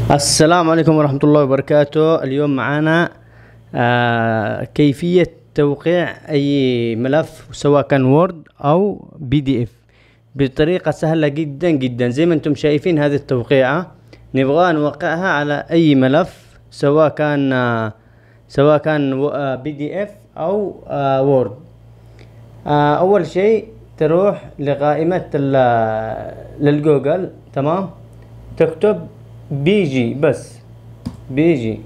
السلام عليكم ورحمة الله وبركاته. اليوم معنا كيفية توقيع أي ملف سواء كان وورد أو PDF بطريقة سهلة جدا جدا. زي ما انتم شايفين هذه التوقيعة نبغى نوقعها على أي ملف سواء كان PDF أو وورد. أول شيء تروح لقائمة للجوجل، تمام، تكتب بيجي، بس بيجي.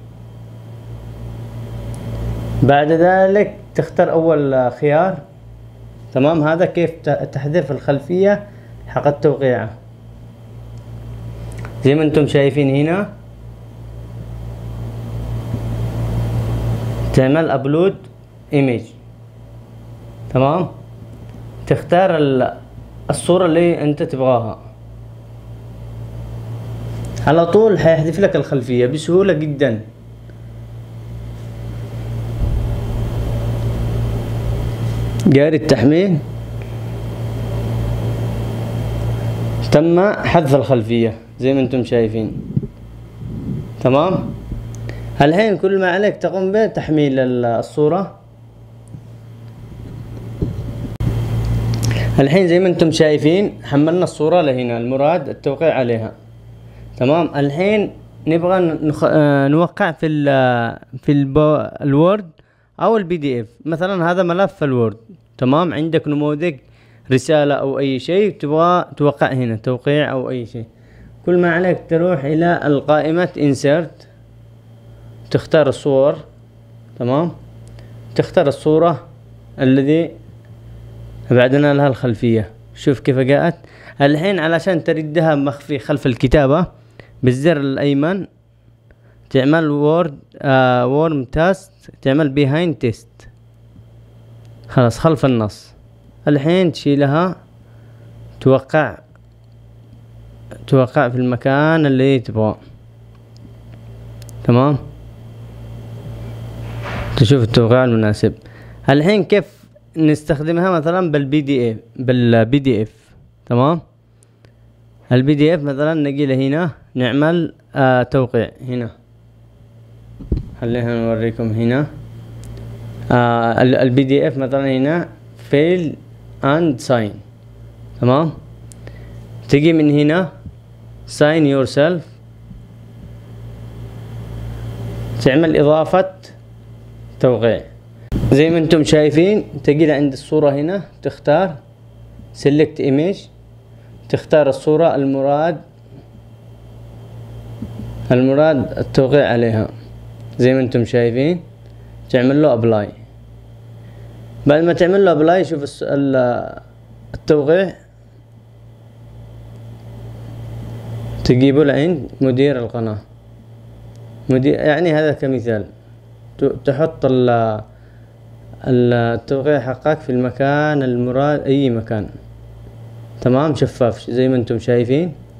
بعد ذلك تختار اول خيار، تمام. هذا كيف تحذف الخلفية حق التوقيعة زي ما انتم شايفين هنا. تعمل ابلود ايميج، تمام. تختار الصورة اللي انت تبغاها، على طول هيحذف لك الخلفية بسهولة جدا. جاري التحميل، تم حذف الخلفية زي ما انتم شايفين، تمام. الحين كل ما عليك تقوم بتحميل الصورة. الحين زي ما انتم شايفين حملنا الصورة لهنا، المراد التوقيع عليها، تمام. الحين نبغى نوقع في الوورد او PDF. مثلا هذا ملف الوورد، تمام. عندك نموذج رسالة او اي شيء تبغى توقع هنا توقيع او اي شيء، كل ما عليك تروح الى القائمة insert، تختار الصور، تمام. تختار الصورة الذي بعدنا لها الخلفية. شوف كيف جاءت. الحين علشان تردها مخفي خلف الكتابة بالزر الأيمن تعمل وورم تاست، تعمل بيهايند تيست، خلاص خلف النص. الحين تشيلها، توقع في المكان اللي تبغاه، تمام. تشوف التوقيع المناسب. الحين كيف نستخدمها مثلا بالPDF، تمام. الPDF مثلا نجي لهنا نعمل توقيع هنا. خلينا نوريكم هنا الPDF مثلا هنا fill and sign، تمام. تجي من هنا sign yourself، تعمل إضافة توقيع زي ما انتم شايفين. تجي عند الصورة هنا تختار select image، تختار الصورة المراد التوقيع عليها زي ما انتم شايفين. تعمل له ابلاي. بعد ما تعمل له ابلاي شوف التوقيع تجيبه لعند مدير القناة. يعني هذا كمثال، تحط التوقيع حقك في المكان المراد، اي مكان، تمام، شفاف زي ما انتم شايفين.